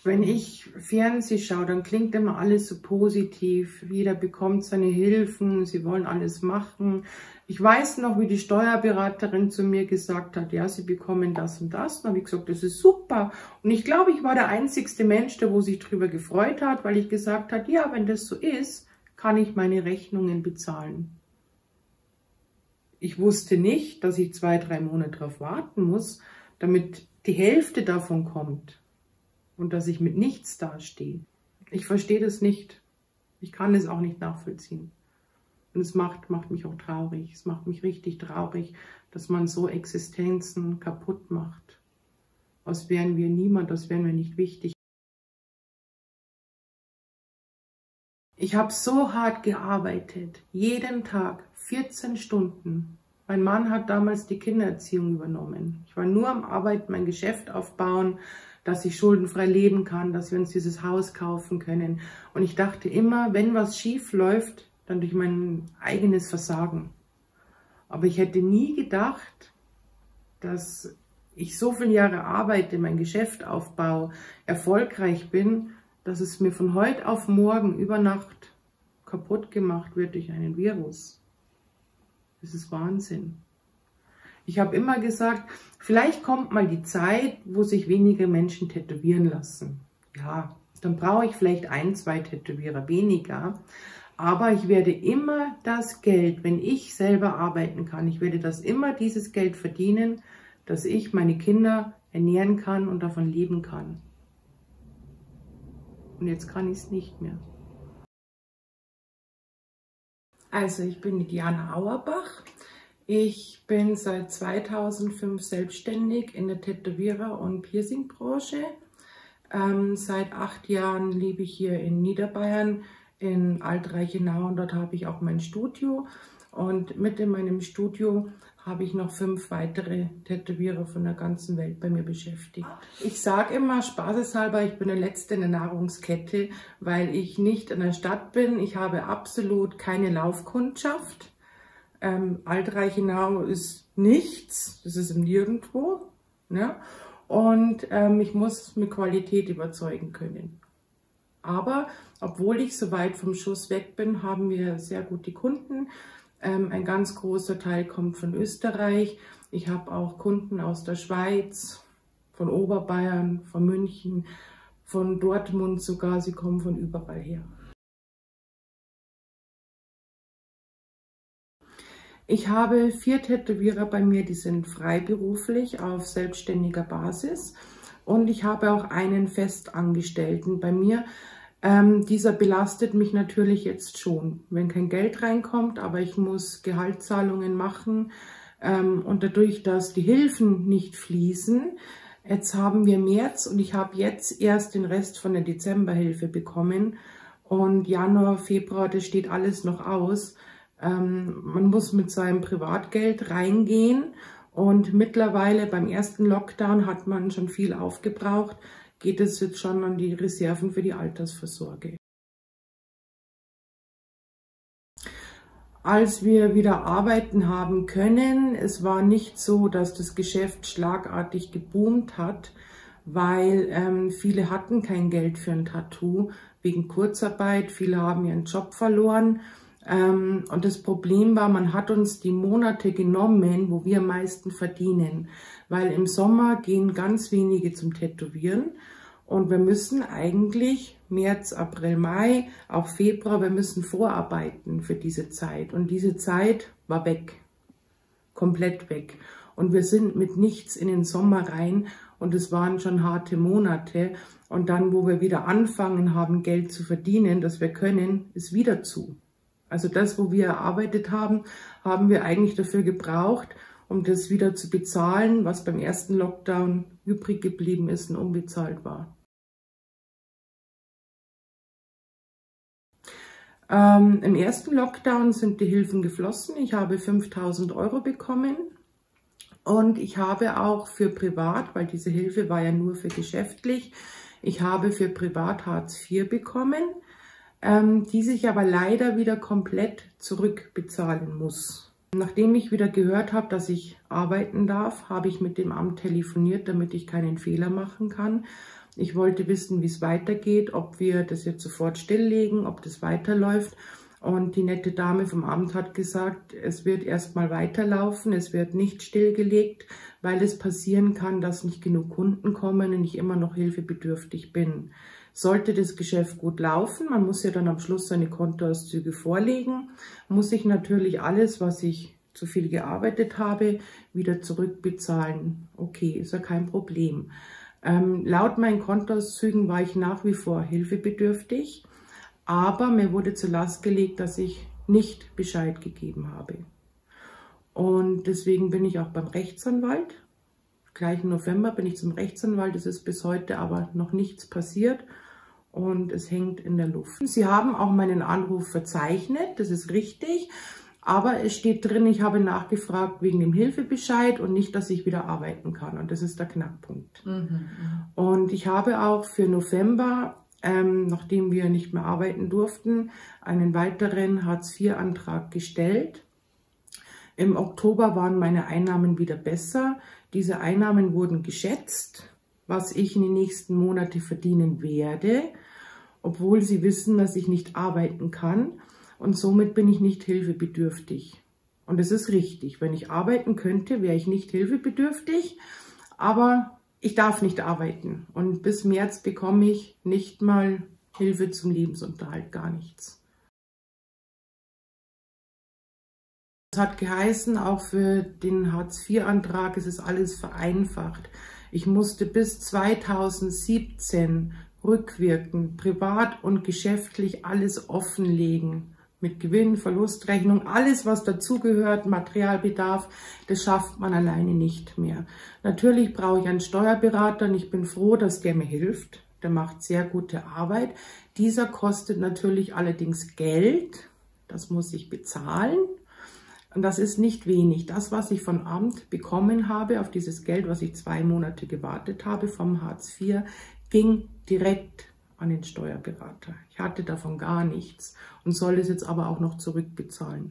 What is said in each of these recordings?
Wenn ich Fernsehen schaue, dann klingt immer alles so positiv. Jeder bekommt seine Hilfen, sie wollen alles machen. Ich weiß noch, wie die Steuerberaterin zu mir gesagt hat, ja, sie bekommen das und das. Dann habe ich gesagt, das ist super. Und ich glaube, ich war der einzigste Mensch, der wo sich darüber gefreut hat, weil ich gesagt habe, ja, wenn das so ist, kann ich meine Rechnungen bezahlen. Ich wusste nicht, dass ich 2, 3 Monate darauf warten muss, damit die Hälfte davon kommt. Und dass ich mit nichts dastehe. Ich verstehe das nicht. Ich kann es auch nicht nachvollziehen. Und es macht mich auch traurig. Es macht mich richtig traurig, dass man so Existenzen kaputt macht. Als wären wir niemand, als wären wir nicht wichtig. Ich habe so hart gearbeitet. Jeden Tag 14 Stunden. Mein Mann hat damals die Kindererziehung übernommen. Ich war nur am Arbeiten, mein Geschäft aufbauen, dass ich schuldenfrei leben kann, dass wir uns dieses Haus kaufen können. Und ich dachte immer, wenn was schief läuft, dann durch mein eigenes Versagen. Aber ich hätte nie gedacht, dass ich so viele Jahre arbeite, mein Geschäft aufbaue, erfolgreich bin, dass es mir von heute auf morgen über Nacht kaputt gemacht wird durch einen Virus. Das ist Wahnsinn. Ich habe immer gesagt, vielleicht kommt mal die Zeit, wo sich weniger Menschen tätowieren lassen. Ja, dann brauche ich vielleicht 1, 2 Tätowierer weniger. Aber ich werde immer das Geld, wenn ich selber arbeiten kann, ich werde immer dieses Geld verdienen, dass ich meine Kinder ernähren kann und davon leben kann. Und jetzt kann ich es nicht mehr. Also ich bin die Diana Auerbach. Ich bin seit 2005 selbstständig in der Tätowierer- und Piercingbranche. Seit 8 Jahren lebe ich hier in Niederbayern, in Alt-Reichenau, und dort habe ich auch mein Studio. Und mit in meinem Studio habe ich noch 5 weitere Tätowierer von der ganzen Welt bei mir beschäftigt. Ich sage immer spaßeshalber, ich bin der Letzte in der Nahrungskette, weil ich nicht in der Stadt bin. Ich habe absolut keine Laufkundschaft. Alt-Reichenau ist nichts, das ist im Nirgendwo. Ne? Und ich muss mit Qualität überzeugen können. Aber obwohl ich so weit vom Schuss weg bin, haben wir sehr gute Kunden. Ein ganz großer Teil kommt von Österreich. Ich habe auch Kunden aus der Schweiz, von Oberbayern, von München, von Dortmund sogar. Sie kommen von überall her. Ich habe 4 Tätowierer bei mir, die sind freiberuflich auf selbstständiger Basis. Und ich habe auch einen Festangestellten bei mir. Dieser belastet mich natürlich jetzt schon, wenn kein Geld reinkommt, aber ich muss Gehaltszahlungen machen. Und dadurch, dass die Hilfen nicht fließen, jetzt haben wir März und ich habe jetzt erst den Rest von der Dezemberhilfe bekommen. Und Januar, Februar, das steht alles noch aus. Man muss mit seinem Privatgeld reingehen und mittlerweile beim ersten Lockdown hat man schon viel aufgebraucht, geht es jetzt schon an die Reserven für die Altersvorsorge. Als wir wieder arbeiten haben können, es war nicht so, dass das Geschäft schlagartig geboomt hat, weil viele hatten kein Geld für ein Tattoo wegen Kurzarbeit, viele haben ihren Job verloren. Und das Problem war, man hat uns die Monate genommen, wo wir am meisten verdienen, weil im Sommer gehen ganz wenige zum Tätowieren und wir müssen eigentlich März, April, Mai, auch Februar, wir müssen vorarbeiten für diese Zeit und diese Zeit war weg, komplett weg und wir sind mit nichts in den Sommer rein und es waren schon harte Monate und dann, wo wir wieder anfangen haben, Geld zu verdienen, das wir können, ist wieder zu. Also das, wo wir erarbeitet haben, haben wir eigentlich dafür gebraucht, um das wieder zu bezahlen, was beim ersten Lockdown übrig geblieben ist und unbezahlt war. Im ersten Lockdown sind die Hilfen geflossen. Ich habe 5.000 € bekommen und ich habe auch für privat, weil diese Hilfe war ja nur für geschäftlich, ich habe für privat Hartz IV bekommen, die sich aber leider wieder komplett zurückbezahlen muss. Nachdem ich wieder gehört habe, dass ich arbeiten darf, habe ich mit dem Amt telefoniert, damit ich keinen Fehler machen kann. Ich wollte wissen, wie es weitergeht, ob wir das jetzt sofort stilllegen, ob das weiterläuft. Und die nette Dame vom Amt hat gesagt, es wird erstmal weiterlaufen, es wird nicht stillgelegt, weil es passieren kann, dass nicht genug Kunden kommen und ich immer noch hilfebedürftig bin. Sollte das Geschäft gut laufen, man muss ja dann am Schluss seine Kontoauszüge vorlegen, muss ich natürlich alles, was ich zu viel gearbeitet habe, wieder zurückbezahlen. Okay, ist ja kein Problem. Laut meinen Kontoauszügen war ich nach wie vor hilfebedürftig, aber mir wurde zur Last gelegt, dass ich nicht Bescheid gegeben habe. Und deswegen bin ich auch beim Rechtsanwalt. Gleich im November bin ich zum Rechtsanwalt. Es ist bis heute aber noch nichts passiert und es hängt in der Luft. Sie haben auch meinen Anruf verzeichnet, das ist richtig. Aber es steht drin, ich habe nachgefragt wegen dem Hilfebescheid und nicht, dass ich wieder arbeiten kann. Und das ist der Knackpunkt. Und ich habe auch für November, nachdem wir nicht mehr arbeiten durften, einen weiteren Hartz-IV-Antrag gestellt. Im Oktober waren meine Einnahmen wieder besser. Diese Einnahmen wurden geschätzt, was ich in den nächsten Monaten verdienen werde, obwohl sie wissen, dass ich nicht arbeiten kann. Und somit bin ich nicht hilfebedürftig. Und es ist richtig. Wenn ich arbeiten könnte, wäre ich nicht hilfebedürftig. Aber ich darf nicht arbeiten. Und bis März bekomme ich nicht mal Hilfe zum Lebensunterhalt, gar nichts. Das hat geheißen, auch für den Hartz-IV-Antrag, es ist alles vereinfacht. Ich musste bis 2017 rückwirkend, privat und geschäftlich alles offenlegen. Mit Gewinn, Verlustrechnung, alles was dazugehört, Materialbedarf, das schafft man alleine nicht mehr. Natürlich brauche ich einen Steuerberater und ich bin froh, dass der mir hilft. Der macht sehr gute Arbeit. Dieser kostet natürlich allerdings Geld, das muss ich bezahlen. Und das ist nicht wenig. Das, was ich vom Amt bekommen habe, auf dieses Geld, was ich 2 Monate gewartet habe vom Hartz IV, ging direkt an den Steuerberater. Ich hatte davon gar nichts und soll es jetzt aber auch noch zurückbezahlen.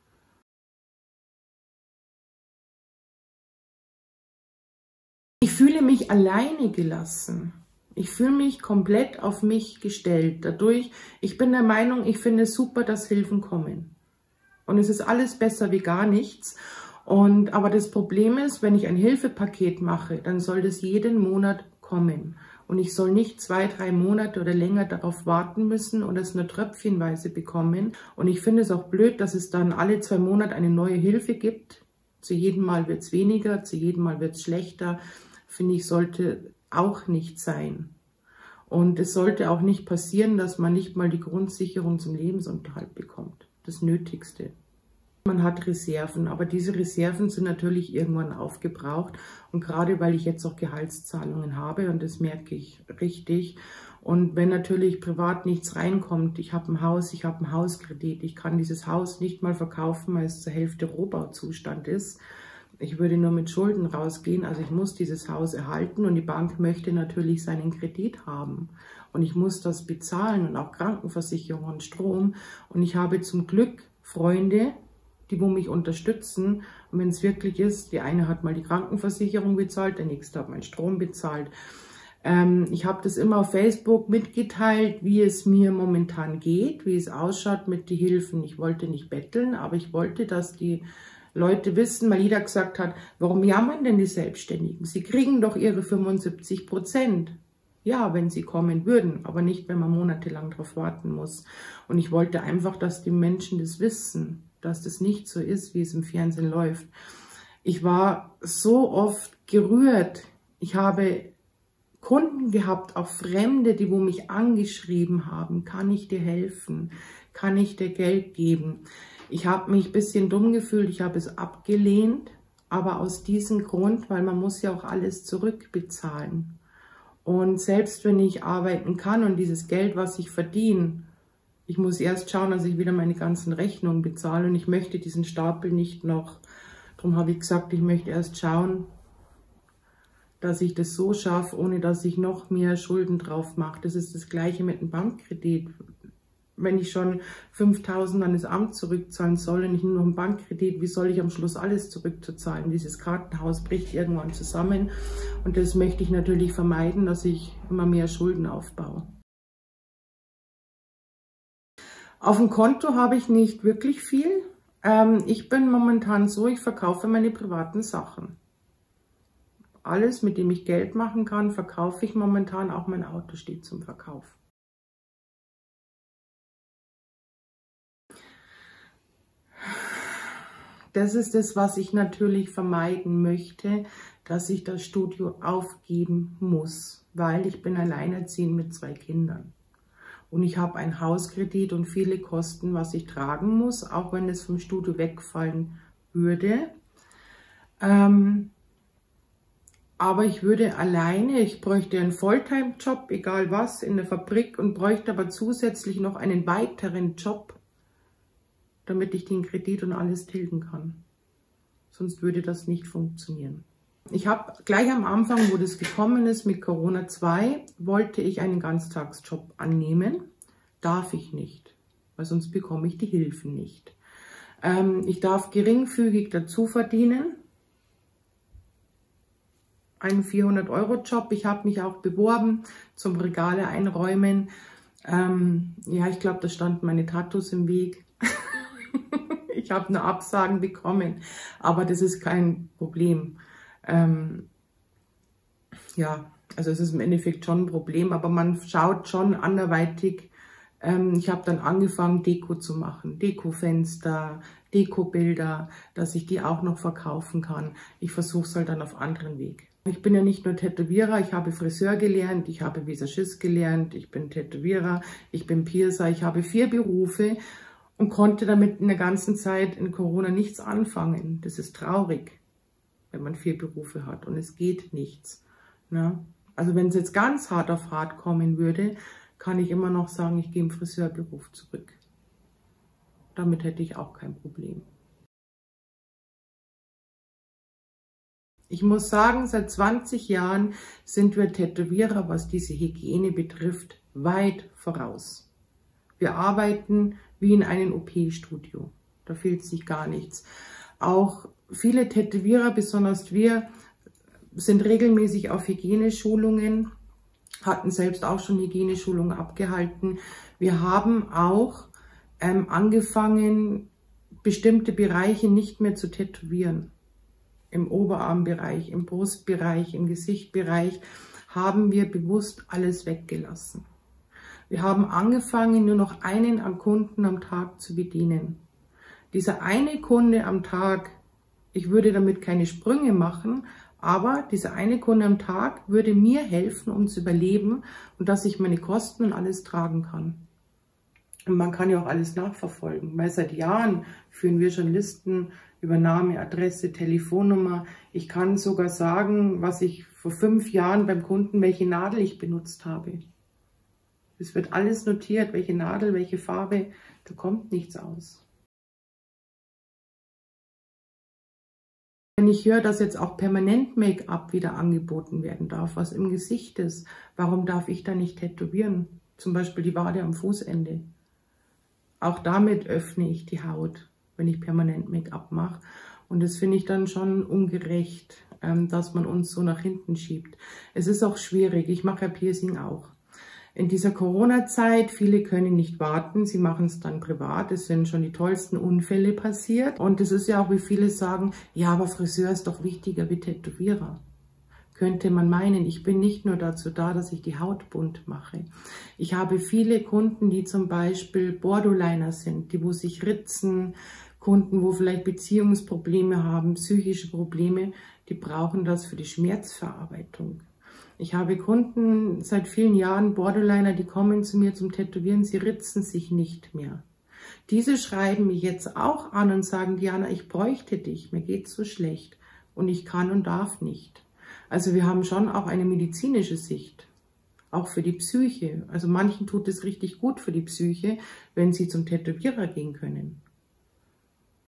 Ich fühle mich alleine gelassen. Ich fühle mich komplett auf mich gestellt. Dadurch, ich bin der Meinung, ich finde es super, dass Hilfen kommen. Und es ist alles besser wie gar nichts. Aber das Problem ist, wenn ich ein Hilfepaket mache, dann soll das jeden Monat kommen. Und ich soll nicht 2, 3 Monate oder länger darauf warten müssen oder es nur tröpfchenweise bekommen. Und ich finde es auch blöd, dass es dann alle 2 Monate eine neue Hilfe gibt. Zu jedem Mal wird es weniger, zu jedem Mal wird es schlechter. Finde ich, sollte auch nicht sein. Und es sollte auch nicht passieren, dass man nicht mal die Grundsicherung zum Lebensunterhalt bekommt. Das Nötigste. Man hat Reserven, aber diese Reserven sind natürlich irgendwann aufgebraucht. Und gerade weil ich jetzt auch Gehaltszahlungen habe, und das merke ich richtig. Und wenn natürlich privat nichts reinkommt, ich habe ein Haus, ich habe einen Hauskredit, ich kann dieses Haus nicht mal verkaufen, weil es zur Hälfte Rohbauzustand ist. Ich würde nur mit Schulden rausgehen, also ich muss dieses Haus erhalten und die Bank möchte natürlich seinen Kredit haben. Und ich muss das bezahlen und auch Krankenversicherung und Strom. Und ich habe zum Glück Freunde, die mich unterstützen. Und wenn es wirklich ist, die eine hat mal die Krankenversicherung bezahlt, der nächste hat meinen Strom bezahlt. Ich habe das immer auf Facebook mitgeteilt, wie es mir momentan geht, wie es ausschaut mit den Hilfen. Ich wollte nicht betteln, aber ich wollte, dass die Leute wissen, weil jeder gesagt hat, warum jammern denn die Selbstständigen? Sie kriegen doch ihre 75%. Ja, wenn sie kommen würden, aber nicht, wenn man monatelang darauf warten muss. Und ich wollte einfach, dass die Menschen das wissen, dass das nicht so ist, wie es im Fernsehen läuft. Ich war so oft gerührt. Ich habe Kunden gehabt, auch Fremde, die mich angeschrieben haben. Kann ich dir helfen? Kann ich dir Geld geben? Ich habe mich ein bisschen dumm gefühlt. Ich habe es abgelehnt. Aber aus diesem Grund, weil man muss ja auch alles zurückbezahlen. Und selbst wenn ich arbeiten kann und dieses Geld, was ich verdiene, ich muss erst schauen, dass ich wieder meine ganzen Rechnungen bezahle und ich möchte diesen Stapel nicht noch. Darum habe ich gesagt, ich möchte erst schauen, dass ich das so schaffe, ohne dass ich noch mehr Schulden drauf mache. Das ist das Gleiche mit dem Bankkredit. wenn ich schon 5.000 an das Amt zurückzahlen soll und nicht nur noch einen Bankkredit, wie soll ich am Schluss alles zurückzahlen? Dieses Kartenhaus bricht irgendwann zusammen und das möchte ich natürlich vermeiden, dass ich immer mehr Schulden aufbaue. Auf dem Konto habe ich nicht wirklich viel. Ich bin momentan so, ich verkaufe meine privaten Sachen. Alles, mit dem ich Geld machen kann, verkaufe ich momentan. Auch mein Auto steht zum Verkauf. Das ist das, was ich natürlich vermeiden möchte, dass ich das Studio aufgeben muss, weil ich bin alleinerziehend mit 2 Kindern. Und ich habe einen Hauskredit und viele Kosten, was ich tragen muss, auch wenn es vom Studio wegfallen würde. Aber ich würde alleine, ich bräuchte einen Volltime-Job, egal was, in der Fabrik und bräuchte aber zusätzlich noch einen weiteren Job, damit ich den Kredit und alles tilgen kann. Sonst würde das nicht funktionieren. Ich habe gleich am Anfang, wo das gekommen ist mit Corona 2, wollte ich einen Ganztagsjob annehmen. Darf ich nicht, weil sonst bekomme ich die Hilfen nicht. Ich darf geringfügig dazu verdienen. Einen 400-Euro-Job. Ich habe mich auch beworben zum Regale einräumen. Ja, ich glaube, da standen meine Tattoos im Weg. Ich habe nur Absagen bekommen, aber das ist kein Problem. Ja, also es ist im Endeffekt schon ein Problem, aber man schaut schon anderweitig. Ich habe dann angefangen, Deko zu machen, Dekofenster, Dekobilder, dass ich die auch noch verkaufen kann. Ich versuche es halt dann auf anderen Weg. Ich bin ja nicht nur Tätowierer, ich habe Friseur gelernt, ich habe Visagist gelernt, ich bin Tätowierer, ich bin Piercer, ich habe 4 Berufe und konnte damit in der ganzen Zeit in Corona nichts anfangen. Das ist traurig, wenn man 4 Berufe hat und es geht nichts. Ne? Also wenn es jetzt ganz hart auf hart kommen würde, kann ich immer noch sagen, ich gehe im Friseurberuf zurück. Damit hätte ich auch kein Problem. Ich muss sagen, seit 20 Jahren sind wir Tätowierer, was diese Hygiene betrifft, weit voraus. Wir arbeiten wie in einem OP-Studio. Da fehlt sich gar nichts. Auch viele Tätowierer, besonders wir, sind regelmäßig auf Hygieneschulungen, hatten selbst auch schon Hygieneschulungen abgehalten. Wir haben auch angefangen, bestimmte Bereiche nicht mehr zu tätowieren. Im Oberarmbereich, im Brustbereich, im Gesichtbereich haben wir bewusst alles weggelassen. Wir haben angefangen, nur noch einen Kunden am Tag zu bedienen. Dieser eine Kunde am Tag, ich würde damit keine Sprünge machen, aber dieser eine Kunde am Tag würde mir helfen, um zu überleben und dass ich meine Kosten und alles tragen kann. Und man kann ja auch alles nachverfolgen, weil seit Jahren führen wir schon Listen über Name, Adresse, Telefonnummer. Ich kann sogar sagen, was ich vor 5 Jahren beim Kunden, welche Nadel ich benutzt habe. Es wird alles notiert, welche Nadel, welche Farbe, da kommt nichts aus. Wenn ich höre, dass jetzt auch permanent Make-up wieder angeboten werden darf, was im Gesicht ist, warum darf ich da nicht tätowieren? Zum Beispiel die Wade am Fußende. Auch damit öffne ich die Haut, wenn ich permanent Make-up mache. Und das finde ich dann schon ungerecht, dass man uns so nach hinten schiebt. Es ist auch schwierig, ich mache ja Piercing auch. In dieser Corona-Zeit, viele können nicht warten, sie machen es dann privat. Es sind schon die tollsten Unfälle passiert. Und es ist ja auch, wie viele sagen, ja, aber Friseur ist doch wichtiger wie Tätowierer. Könnte man meinen, ich bin nicht nur dazu da, dass ich die Haut bunt mache. Ich habe viele Kunden, die zum Beispiel Borderliner sind, die wo sich ritzen, Kunden, wo vielleicht Beziehungsprobleme haben, psychische Probleme, die brauchen das für die Schmerzverarbeitung. Ich habe Kunden seit vielen Jahren, Borderliner, die kommen zu mir zum Tätowieren, sie ritzen sich nicht mehr. Diese schreiben mich jetzt auch an und sagen, Diana, ich bräuchte dich, mir geht's so schlecht und ich kann und darf nicht. Also wir haben schon auch eine medizinische Sicht, auch für die Psyche. Also manchen tut es richtig gut für die Psyche, wenn sie zum Tätowierer gehen können.